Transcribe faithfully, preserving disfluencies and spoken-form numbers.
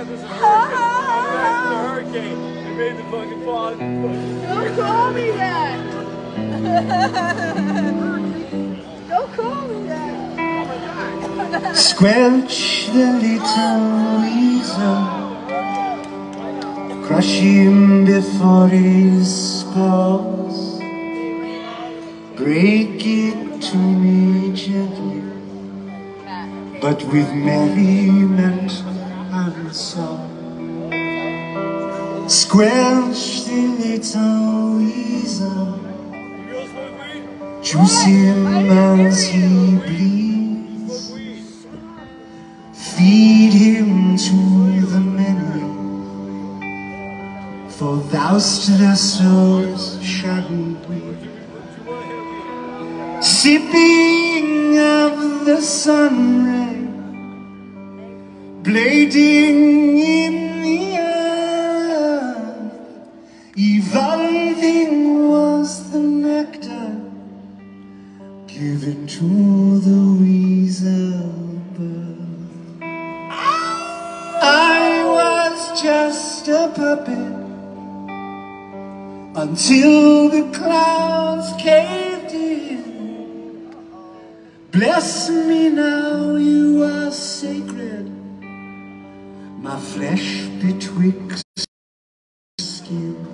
this hurricane. It made the fucking fog. Don't call me that. Don't call me that. Squelch the little weasel, crush him before his paws, break it to me gently, but with merriment and song. Squelch the little weasel, juice him as he bleeds, feed him to the many, for thou'st their souls shall we. Sipping of the sun ray, blading in the earth, evolving was the nectar given to the weasel bird. I was just a puppet until the clouds caved in. Bless me now, you are sacred, my flesh betwixt skin.